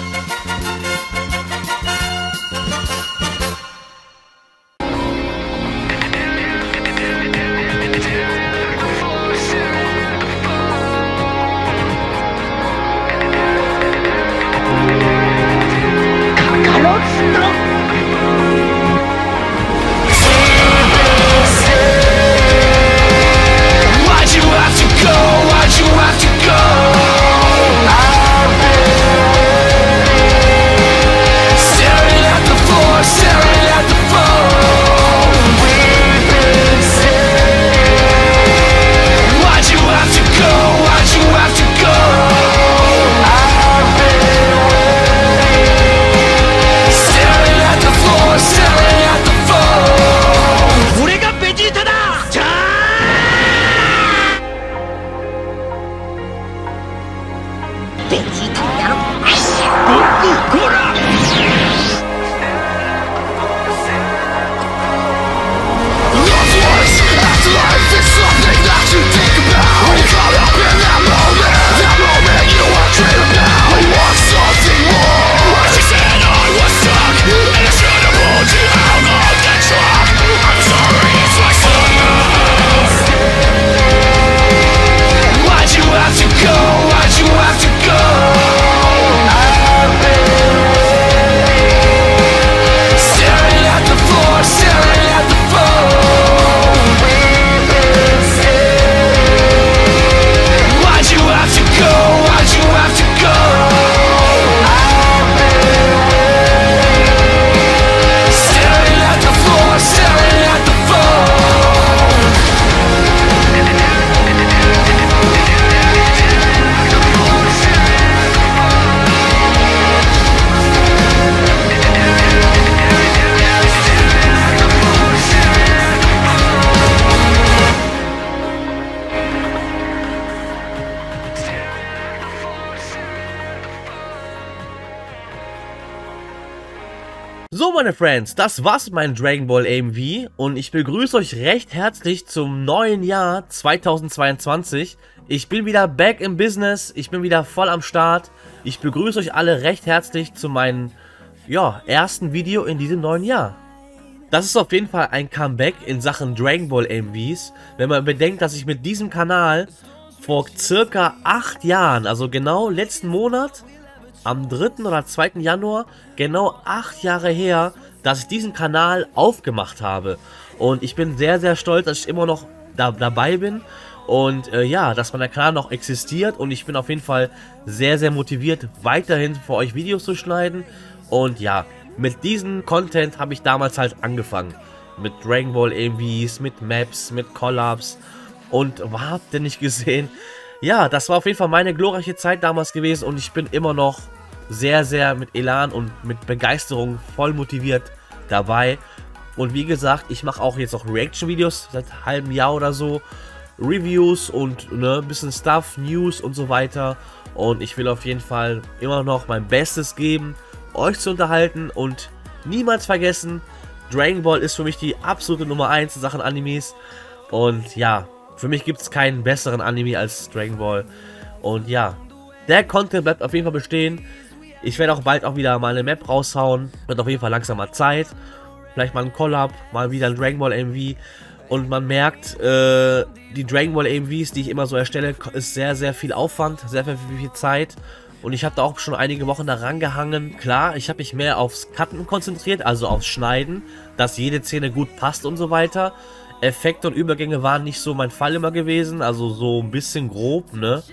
So meine Friends, das war's mit meinem Dragon Ball AMV und ich begrüße euch recht herzlich zum neuen Jahr 2022. Ich bin wieder back im Business, ich bin wieder voll am Start. Ich begrüße euch alle recht herzlich zu meinem ersten Video in diesem neuen Jahr. Das ist auf jeden Fall ein Comeback in Sachen Dragon Ball AMVs, wenn man bedenkt, dass ich mit diesem Kanal vor circa 8 Jahren, also genau letzten Monat, am 3. oder 2. Januar, genau 8 Jahre her, dass ich diesen Kanal aufgemacht habe. Und ich bin sehr, sehr stolz, dass ich immer noch dabei bin. Und ja, dass mein Kanal noch existiert. Und ich bin auf jeden Fall sehr, sehr motiviert, weiterhin für euch Videos zu schneiden. Und ja, mit diesem Content habe ich damals halt angefangen. Mit Dragon Ball AMVs, mit Maps, mit Collabs. Und habt ihr nicht gesehen? Ja, das war auf jeden Fall meine glorreiche Zeit damals gewesen und ich bin immer noch sehr, sehr mit Elan und mit Begeisterung voll motiviert dabei. Und wie gesagt, ich mache auch jetzt noch Reaction-Videos seit einem halben Jahr oder so. Reviews und ein bisschen Stuff, News und so weiter. Und ich will auf jeden Fall immer noch mein Bestes geben, euch zu unterhalten und niemals vergessen, Dragon Ball ist für mich die absolute Nummer 1 in Sachen Animes. Und ja, für mich gibt es keinen besseren Anime als Dragon Ball. Und ja, der Content bleibt auf jeden Fall bestehen. Ich werde auch bald wieder mal eine Map raushauen. Wird auf jeden Fall langsam mal Zeit. Vielleicht mal ein Collab, mal wieder ein Dragon Ball AMV. Und man merkt, die Dragon Ball AMVs, die ich immer so erstelle, ist sehr, sehr viel Aufwand, sehr, sehr viel Zeit. Und ich habe da auch schon einige Wochen daran gehangen. Klar, ich habe mich mehr aufs Cutten konzentriert, also aufs Schneiden, dass jede Szene gut passt und so weiter. Effekte und Übergänge waren nicht so mein Fall immer gewesen, also so ein bisschen grob, ne?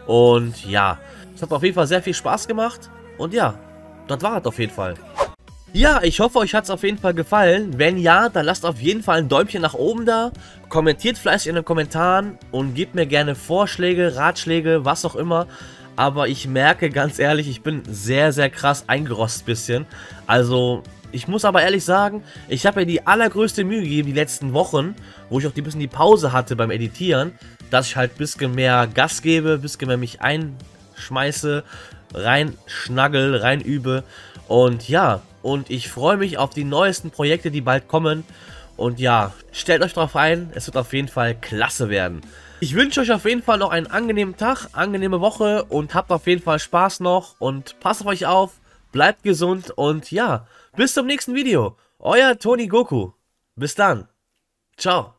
Und ja, es hat auf jeden Fall sehr viel Spaß gemacht und ja, das war es auf jeden Fall. Ja, ich hoffe, euch hat es auf jeden Fall gefallen. Wenn ja, dann lasst auf jeden Fall ein Däumchen nach oben da, kommentiert fleißig in den Kommentaren und gebt mir gerne Vorschläge, Ratschläge, was auch immer. Aber ich merke ganz ehrlich, ich bin sehr, sehr krass eingerostet bisschen. Also ich muss aber ehrlich sagen, ich habe mir die allergrößte Mühe gegeben die letzten Wochen, wo ich auch ein bisschen die Pause hatte beim Editieren, dass ich halt ein bisschen mehr Gas gebe, ein bisschen mehr mich einschmeiße, rein schnaggel, rein übe. Und ja, und ich freue mich auf die neuesten Projekte, die bald kommen. Und ja, stellt euch drauf ein, es wird auf jeden Fall klasse werden. Ich wünsche euch auf jeden Fall noch einen angenehmen Tag, angenehme Woche und habt auf jeden Fall Spaß noch und passt auf euch auf. bleibt gesund und ja, bis zum nächsten Video. Euer Tony Goku. Bis dann. Ciao.